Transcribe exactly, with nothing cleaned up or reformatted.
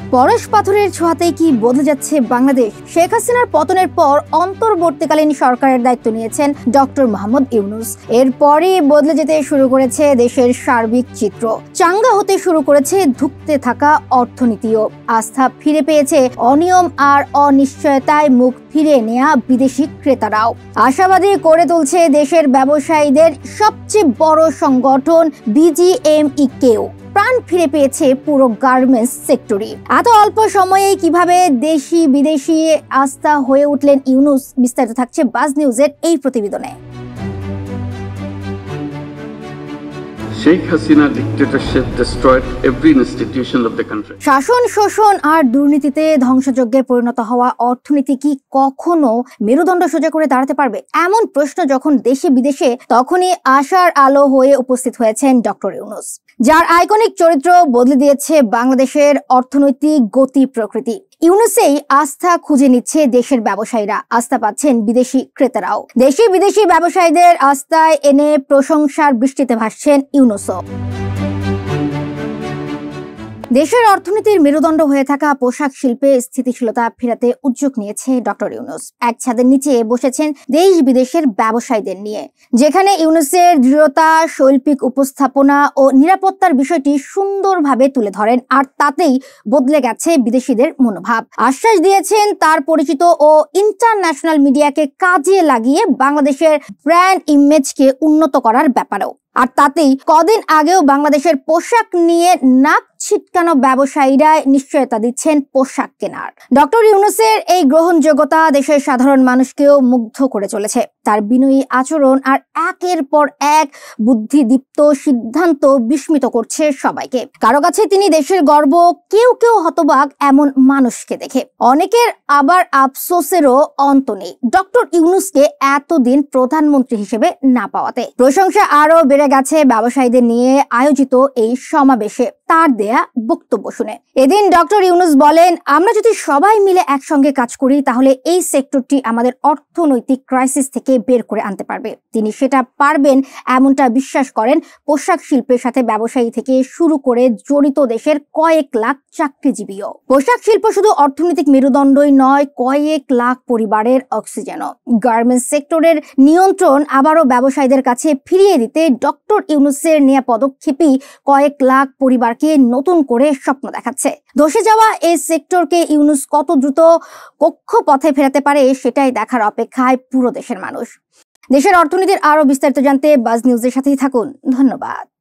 পরশ পাথরের ছোঁয়াতেই কি বদলে যাচ্ছে বাংলাদেশ? শেখ হাসিনার পতনের পর অন্তর্বর্তীকালীন সরকারের দায়িত্ব নিয়েছেন ডক্টর মোহাম্মদ ইউনূস। এরপরই বদলে যেতে শুরু করেছে দেশের সার্বিক চিত্র। চাঙ্গা হতে শুরু করেছে ধুঁকতে থাকা অর্থনীতিও। আস্থা ফিরে পেয়েছে অনিয়ম আর অনিশ্চয়তায় মুখ ফিরে নেয়া বিদেশি ক্রেতারাও। আশাবাদী করে তুলছে দেশের ব্যবসায়ীদের সবচেয়ে বড় সংগঠন বিজিএমইকেও। প্রাণ ফিরে পেয়েছে পুরো গার্মেন্টস সেক্টরে। এত অল্প সময়ে কিভাবে দেশি বিদেশি আস্থা হয়ে উঠলেন ইউনূস, বিস্তারিত থাকছে বাজ নিউজের এই প্রতিবেদনে। Sheikh Hasina dictatorship destroyed every institution of the country. শাসন, শোষণ আর দুর্নীতিতে ধ্বংসযজ্ঞে পরিণত হওয়া অর্থনীতি কি কখনো মেরুদণ্ড সোজা করে দাঁড়াতে পারবে? এমন প্রশ্ন যখন দেশে বিদেশে, তখনই আশার আলো হয়ে উপস্থিত হয়েছেন ডক্টর ইউনূস, যার আইকনিক চরিত্র বদলে দিয়েছে বাংলাদেশের অর্থনৈতিক গতি প্রকৃতি। ইউনূসেই আস্থা খুঁজে নিচ্ছে দেশের ব্যবসায়ীরা, আস্থা পাচ্ছেন বিদেশি ক্রেতারাও। দেশি বিদেশি ব্যবসায়ীদের আস্থায় এনে প্রশংসার বৃষ্টিতে ভাসছেন ইউনূসও। দেশের অর্থনীতির মেরুদণ্ড হয়ে থাকা পোশাক শিল্পে স্থিতিশীলতা ফেরাতে উদ্যোগ নিয়েছে ডক্টর ইউনূস। এক ছাদের নিচে বসেছেন দেশ বিদেশের ব্যবসায়ীদের নিয়ে, যেখানে ইউনূসের দৃঢ়তা, শৈল্পিক উপস্থাপনা ও নিরাপত্তার বিষয়টি সুন্দরভাবে তুলে ধরেন, আর তাতেই বদলে গেছে বিদেশিদের মনোভাব। আশ্বাস দিয়েছেন তার পরিচিত ও ইন্টারন্যাশনাল মিডিয়াকে কাজে লাগিয়ে বাংলাদেশের ব্র্যান্ড ইমেজকে উন্নত করার ব্যাপারেও। আর তাতেই কদিন আগেও বাংলাদেশের পোশাক নিয়ে নাক ছিটকানো ব্যবসায়ীরা নিশ্চয়তা দিচ্ছেন পোশাক কেনার। ডক্টর ইউনূসের এই গ্রহণযোগ্যতা দেশের সাধারণ মানুষকেও মুগ্ধ করে চলেছে। তার বিনয়ী আচরণ আর একের পর এক বুদ্ধিদীপ্ত সিদ্ধান্ত বিস্মিত করছে সবাইকে। কারো কাছে তিনি দেশের গর্ব, কেউ কেউ হতবাক এমন মানুষকে দেখে। অনেকের আবার আফসোসেরও অন্ত নেই ডক্টর ইউনূসকে এতদিন প্রধানমন্ত্রী হিসেবে না পাওয়াতে। প্রশংসা আরো বেড়ে গেছে ব্যবসায়ীদের নিয়ে আয়োজিত এই সমাবেশে তার দেয়া বক্তব্য শুনে। এদিন ডক্টর ইউনূস বলেন, আমরা যদি সবাই মিলে একসঙ্গে কাজ করি তাহলে এই সেক্টরটি আমাদের অর্থনৈতিক ক্রাইসিস থেকে বের করে আনতে পারবে। তিনি সেটা পারবেন এমনটা বিশ্বাস করেন পোশাক শিল্পের সাথে ব্যবসায়ী থেকে শুরু করে জড়িত দেশের কয়েক লাখ চাকরিজীবীও। পোশাক শিল্প শুধু অর্থনৈতিক মেরুদণ্ডই নয়, কয়েক লাখ পরিবারের অক্সিজেনও। গার্মেন্টস সেক্টরের নিয়ন্ত্রণ আবারও ব্যবসায়ীদের কাছে ফিরিয়ে দিতে ডক্টর ইউনূসের নেয়া পদক্ষেপই কয়েক লাখ পরিবারকে নতুন করে স্বপ্ন দেখাচ্ছে। ধসে যাওয়া এই সেক্টরকে ইউনূস কত দ্রুত কক্ষপথে ফেরাতে পারে সেটাই দেখার অপেক্ষায় পুরো দেশের মানুষ। দেশের অর্থনীতির আরো বিস্তারিত জানতে বাজ নিউজের সাথেই থাকুন। ধন্যবাদ।